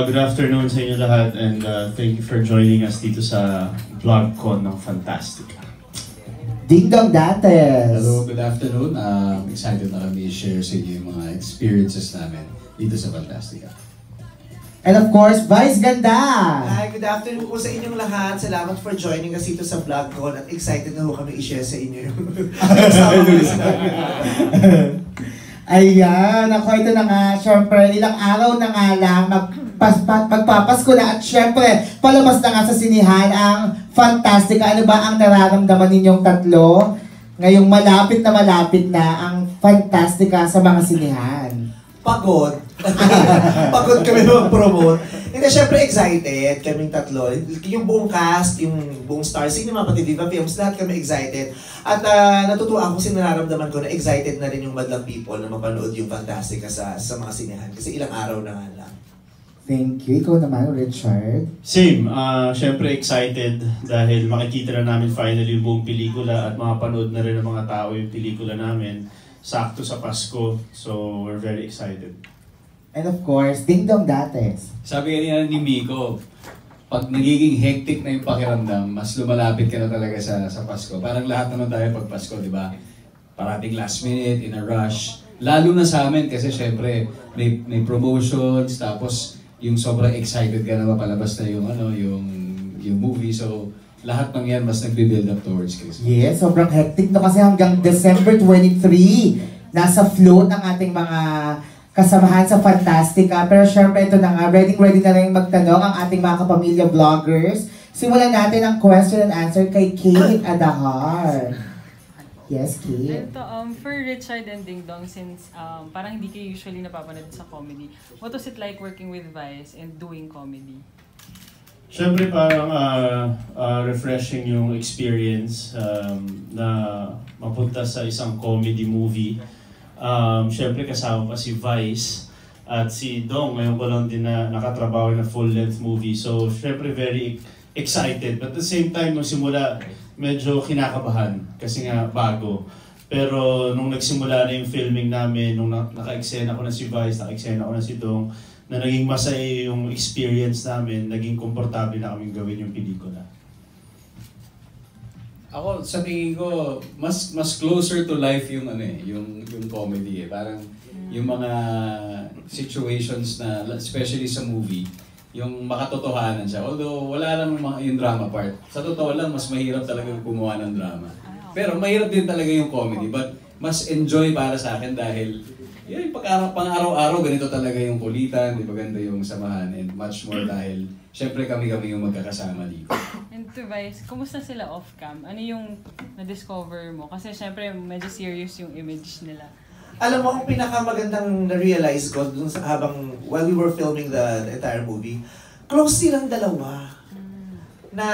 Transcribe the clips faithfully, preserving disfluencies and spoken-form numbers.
good afternoon sa inyo lahat and uh, thank you for joining us dito sa VlogCon ng Fantastica. Ding Dong Dantes! Hello, good afternoon. Um, excited na kami i-share sa inyo yung mga experiences namin dito sa Fantastica. And of course, Vice Ganda! Hi, good afternoon po sa inyong lahat. Salamat for joining us dito sa VlogCon at excited na po kami i-share sa inyo yung kasama ko sa Ayan, ako ito na nga, syempre, ilang araw na nga lang, magpas, magpapasko na at syempre, palabas na nga sa sinihan ang Fantastica. Ano ba ang nararamdaman ninyong tatlo? Ngayong malapit na malapit na ang Fantastica sa mga sinihan. Pagod. Pagod kami mag-promote. Hindi, syempre excited kaming tatlo. Yung buong cast, yung buong Star Cinema, pati Viva Films, lahat kami excited. At uh, natutuwa ako kasi nararamdaman ko na excited na rin yung madlang people na mapanood yung Fantastica sa, sa mga sinihan. Kasi ilang araw na nga lang. Thank you. Ikaw naman, Richard. Same, uh, syempre excited dahil makikita na namin finally yung buong pelikula at makapanood na rin ng mga tao yung pelikula namin. Sakto sa Pasko, so we're very excited. And of course, Ding Dong Dantes. Sabi kanina ni Miko, pag nagiging hectic na yung pakiramdam, mas lumalapit ka na talaga sa, sa Pasko. Parang lahat naman tayo pag Pasko, di ba? Parating last minute, in a rush. Lalo na sa amin kasi syempre may, may promotions, tapos yung sobrang excited ka na mapalabas na yung, ano, yung, yung movie. So, lahat ng yan mas nagbe-build up towards Christmas. Yes, sobrang hectic na kasi hanggang December twenty-three. Nasa float ng ating mga kasamahan sa Fantastica. Pero syempre ito na nga, ready-ready na rin magtanong ang ating mga kapamilya vloggers. Simulan natin ang question and answer kay Kate Adahar. Yes, Kate. Ito, um, for Richard and Ding Dong, since um, parang hindi kayo usually napapanood sa comedy, what was it like working with Vice and doing comedy? Siyempre parang uh, uh, refreshing yung experience um, na mapunta sa isang comedy movie. Um, Siyempre kasama pa si Vice at si Dong, ngayon ko lang din na nakatrabaho na full-length movie. So siyempre very excited, but at the same time nung simula medyo kinakabahan kasi nga bago. Pero nung nagsimula na yung filming namin, nung naka-eksena ko na si Vice, naka-eksena ko na si Dong, na naging masaya yung experience namin, naging komportable na kaming gawin yung pelikula. Ako, sa tingin ko, mas mas closer to life yung ano eh, yung yung comedy eh. Parang yung mga situations na, especially sa movie, yung makatotohanan siya. Although wala lang mga yung drama part. Sa totoo lang, mas mahirap talaga gumawa ng drama. Pero mahirap din talaga yung comedy, but mas enjoy para sa akin dahil yun, pag pang-araw-araw, ganito talaga yung kulitan, di ba ganda yung samahan, and much more dahil syempre kami-kami yung magkakasama dito. And to Vice, kumusta sila off-cam? Ano yung na-discover mo? Kasi syempre medyo serious yung image nila. Alam mo, ang pinakamagandang na-realize ko dun sa, habang, while we were filming the, the entire movie, close silang dalawa. Na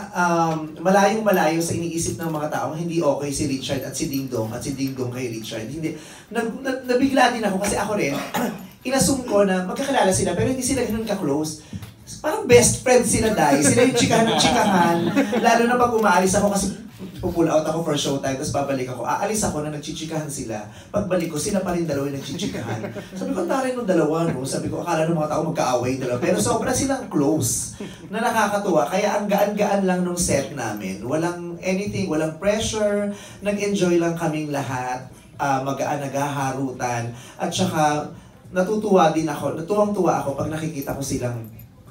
um, malayong-malayo sa iniisip ng mga taong hindi okay si Richard at si Ding Dong at si Ding Dong kay Richard. Hindi, nag, nag, nabigla din ako kasi ako rin, inassume ko na magkakilala sila pero hindi sila ganun ka-close. Parang best friends sila dahil. Sila yung chikahan ng chikahan. Lalo na pag umaalis ako kasi pupull out ako for showtime tapos babalik ako. Aalis ako na nagchichikahan sila. Pagbalik ko, sila pa rin dalawa yung nagchichikahan. Sabi ko, tarin ng dalawa, no? Sabi ko, akala ng mga tao magkaaway dalawa. Pero sobra silang close na nakakatuwa. Kaya ang gaan-gaan lang nung set namin. Walang anything, walang pressure. Nag-enjoy lang kaming lahat. Uh, magaan, naghaharutan. At saka, natutuwa din ako. Natuwang-tuwa ako pag nakikita ko silang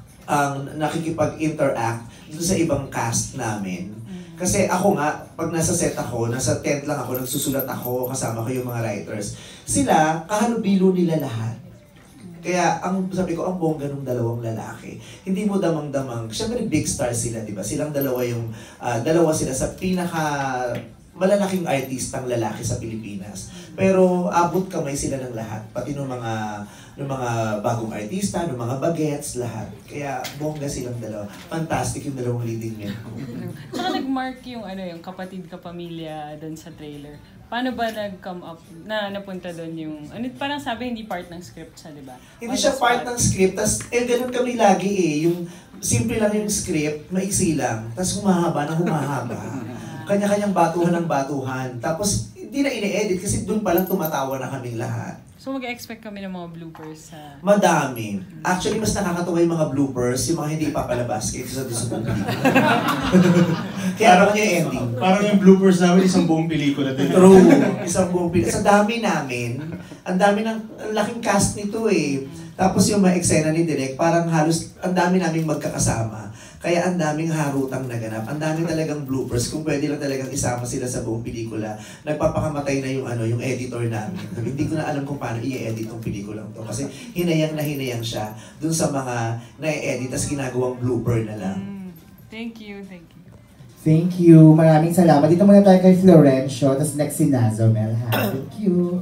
ang um, nakikipag-interact dun sa ibang cast namin. Kasi ako nga, pag nasa set ako, nasa tent lang ako, nagsusulat ako, kasama ko yung mga writers. Sila, kahalubilo nila lahat. Kaya, ang sabi ko, ang bongga ng dalawang lalaki. Hindi mo damang-damang, syempre big stars sila, di ba? Silang dalawa yung, uh, dalawa sila sa pinaka malalaking artistang lalaki sa Pilipinas. Pero abot kamay sila ng lahat, pati ng mga ng mga bagong artista, ng mga bagets, lahat. Kaya bongga silang dalawa. Fantastic yung dalawang leading men ko. Tsaka nag-mark yung ano yung kapatid kapamilya doon sa trailer. Paano ba nag-come up na napunta doon yung ano parang sabi hindi part ng script siya, di ba? Hindi siya part ng script, tas eh ganun kami lagi eh, yung simple lang yung script, maiksi lang, tas humahaba na humahaba. Kanya-kanyang batuhan ng batuhan. Tapos hindi na ine-edit kasi doon palang tumatawa na kaming lahat. So mag-expect kami ng mga bloopers sa... Madami. Actually, mas nakakatawa yung mga bloopers, yung mga hindi papalabas kaysa sa sa buong pelikula. Kaya ano yung ending? Parang yung bloopers namin, isang buong pelikula din. True. Isang buong pelikula. Sa dami namin, ang dami ng, ang laking cast nito eh. Tapos yung mga eksena ni Direk, parang halos, ang dami naming magkakasama. Kaya ang daming harutang naganap. Ang dami talagang bloopers. Kung pwede lang talagang isama sila sa buong pelikula. Nagpapakamatay na yung ano, yung editor namin. Hindi ko na alam kung paano i-edit yung pelikulang to. Kasi hinayang na hinayang siya dun sa mga na-edit tas ginagawang blooper na lang. Mm. Thank you, thank you. Thank you. Maraming salamat. Dito muna tayo kay Florencio. Tapos next si Nazomel. Ha? Thank you.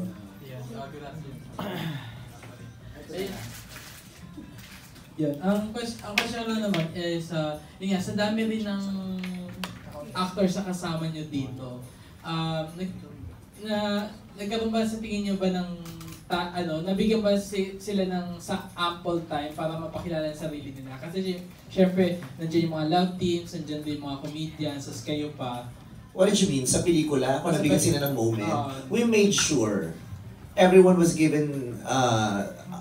Yun. Ang question, ang question lang naman is, uh, yun nga, sa dami rin ng actors na kasama nyo dito, uh, nag, na, nagkaroon ba sa tingin nyo ba ng, ta, ano, nabigyan ba si, sila ng sa ample time para mapakilala ang sarili nila? Kasi syempre, nandiyan yung mga love teams, nandiyan din yung mga comedians, as kayo pa. What did you mean? Sa pelikula, kung nabigyan sila ng moment, Uh, we made sure everyone was given uh,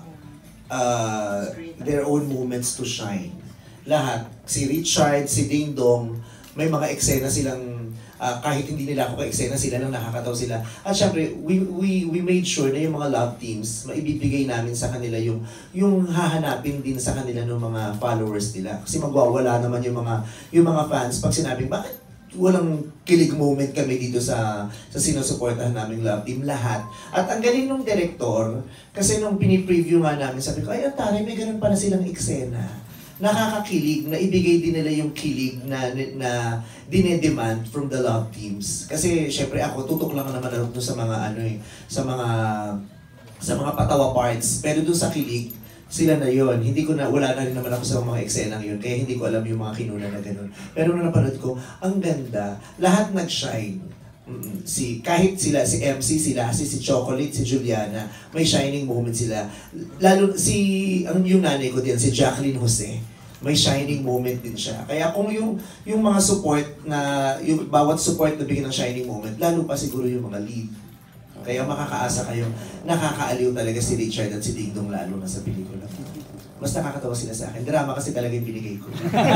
uh, their own moments to shine. Lahat. Si Richard, si Ding Dong, may mga eksena silang, uh, kahit hindi nila ako ka-eksena, sila nang nakakataw sila. At syempre, we, we, we made sure na yung mga love teams, maibibigay namin sa kanila yung, yung hahanapin din sa kanila ng mga followers nila. Kasi magwawala naman yung mga, yung mga fans pag sinabing, bakit walang kilig moment kami dito sa sa sinusuportahan naming love team, lahat. At ang galing nung director, kasi nung pinipreview nga namin, sabi ko, ay, ang taray, may ganun pala silang eksena. Nakakakilig, na ibigay din nila yung kilig na, na dinedemand from the love teams. Kasi, syempre ako, tutok lang naman doon sa mga, ano eh, sa mga, sa mga patawa parts. Pero doon sa kilig, sila na yon. Hindi ko na, wala na rin naman ako sa mga eksenang yun, kaya hindi ko alam yung mga kinuna na ganun. Pero nung napanood ko, ang ganda, lahat nag-shine. Mm, si, kahit sila, si M C, sila, si, si Chocolate, si Juliana, may shining moment sila. Lalo, si, ang yung nanay ko din, si Jacqueline Jose, may shining moment din siya. Kaya kung yung, yung mga support na, yung bawat support na bigyan ng shining moment, lalo pa siguro yung mga lead. Kaya makakaasa kayo, nakakaaliw talaga si Richard at si Ding Dong lalo na sa pelikula. Mas nakakatawa sila sa akin. Drama kasi talaga yung binigay ko.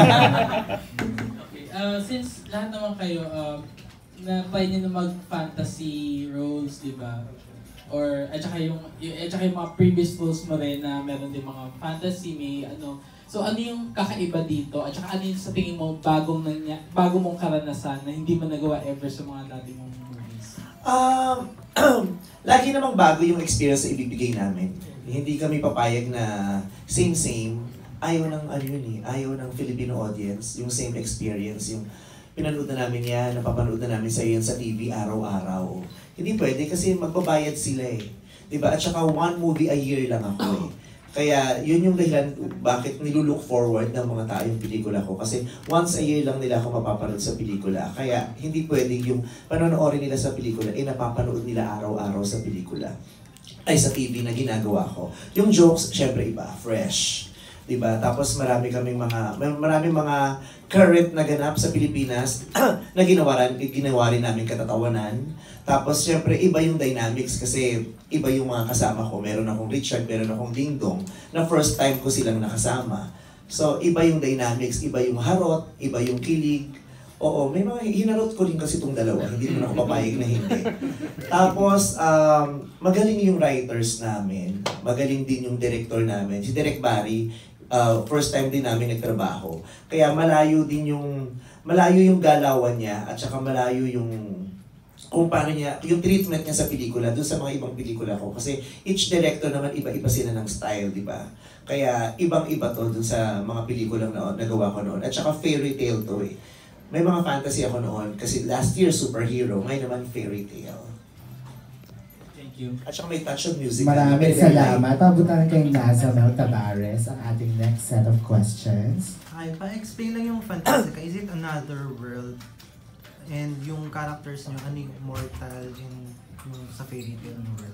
Okay. Uh, since lahat naman kayo, uh, na-try nyo na mag-fantasy roles, di ba? Or, at saka yung, yung, at saka yung mga previous roles mo rin na meron din mga fantasy, may ano. So, ano yung kakaiba dito? At saka ano yung sa tingin mo bagong, nanya, bagong mong karanasan na hindi mo nagawa ever sa mga dati mong movies? Um, lagi namang bago yung experience na ibibigay namin. Hindi kami papayag na same-same. Ayaw ng ano yun eh, ayaw ng Filipino audience, yung same experience, yung pinanood na namin yan, napapanood na namin sa yan sa T V araw-araw. Hindi pwede kasi magbabayad sila eh. Diba? At saka one movie a year lang ako eh. Kaya yun yung dahilan bakit nilulook forward ng mga tao yung pelikula ko. Kasi once a year lang nila ako mapapanood sa pelikula. Kaya hindi pwedeng yung panonoodin nila sa pelikula, eh napapanood nila araw-araw sa pelikula. Ay sa T V na ginagawa ko. Yung jokes, syempre iba, fresh. Diba? Tapos marami kaming mga, maraming mga current na ganap sa Pilipinas na ginawa rin, ginawa rin namin katatawanan. Tapos syempre iba yung dynamics kasi iba yung mga kasama ko. Meron akong Richard, meron akong Ding Dong na first time ko silang nakasama. So iba yung dynamics, iba yung harot, iba yung kilig. Oo, may mga hinarot ko rin kasi itong dalawa. Hindi naman ako papayag na hindi. Tapos, um, magaling yung writers namin. Magaling din yung director namin. Si Direk Barry, uh, first time din namin nagtrabaho. Kaya malayo din yung, malayo yung galawan niya at saka malayo yung kung paano niya, yung treatment niya sa pelikula, dun sa mga ibang pelikula ko. Kasi each director naman iba-iba sila ng style, di ba? Kaya ibang-iba to dun sa mga pelikulang na nagawa ko noon. At saka fairy tale to eh. May mga fantasy ako noon kasi last year superhero, ngayon naman fairy tale. Thank you. At saka may touch of music. Maraming salamat. Pabutan kay Nazomel Tabares ang ating next set of questions. Hi, pa-explain lang yung Fantastica. Is it another world? And yung characters nyo, ano yung mortal, yung, yung sa fairy tale ng world?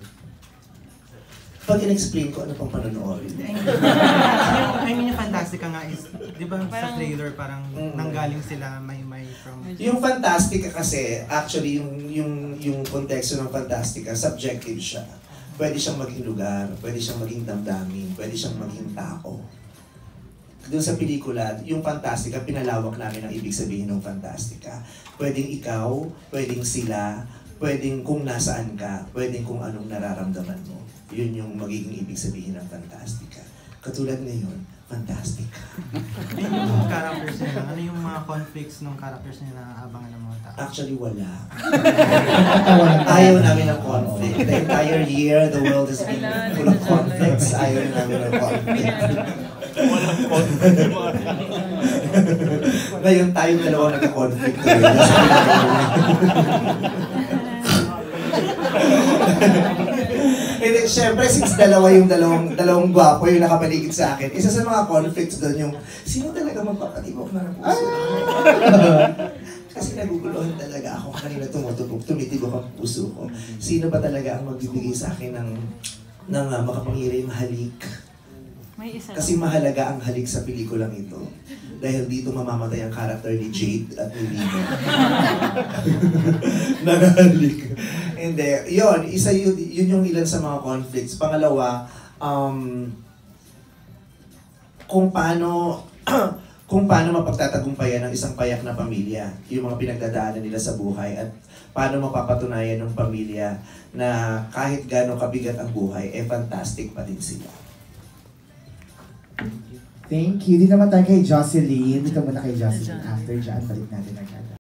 Pag in-explain ko, ano pang panonoodin? I mean, yung Fantastica nga is Di ba sa Parang- trailer parang Mm. nanggaling sila may-may from... Yung Fantastica kasi, actually, yung, yung, yung konteksto ng Fantastica, subjective siya. Pwede siyang maging lugar, pwede siyang maging damdamin, pwede siyang maging tao. Doon sa pelikula, yung Fantastica, pinalawak namin ang ibig sabihin ng Fantastica. Pwedeng ikaw, pwedeng sila, pwedeng kung nasaan ka, pwedeng kung anong nararamdaman mo. Yun yung magiging ibig sabihin ng Fantastica. Katulad ngayon, fantastic. Ano yung characters nila? Ano yung mga conflicts ng characters nila na abangan ng mga tao? Actually, wala. Ayaw namin ng conflict. The entire year, the world has been full of conflicts. Ayaw namin ng conflict. Ngayon, tayong dalawa nagka-conflict tuloy. Hindi, syempre, since dalawa yung dalawang, dalawang gwapo yung nakapaligid sa akin, isa sa mga conflicts doon yung, sino talaga magpapatibok na ng puso? Kasi naguguluhan talaga ako kanina tumutubog, tumitibok ang puso ko. Sino ba talaga ang magbibigay sa akin ng, ng uh, makapangyarihang halik? May isa Kasi lang. mahalaga ang halik sa pelikulang ito. Dahil dito mamamatay ang character ni Jade at ni Lino. Nangahalik. Hindi. Yun, isa yun, yun yung ilan sa mga conflicts. Pangalawa, um, kung paano kung paano mapagtatagumpayan ng isang payak na pamilya, yung mga pinagdadaanan nila sa buhay, at paano mapapatunayan ng pamilya na kahit gaano kabigat ang buhay, eh fantastic pa din sila. Thank you. Dito naman tayo kay Jocelyn. Dito muna kay Jocelyn. After dyan, balik natin agad.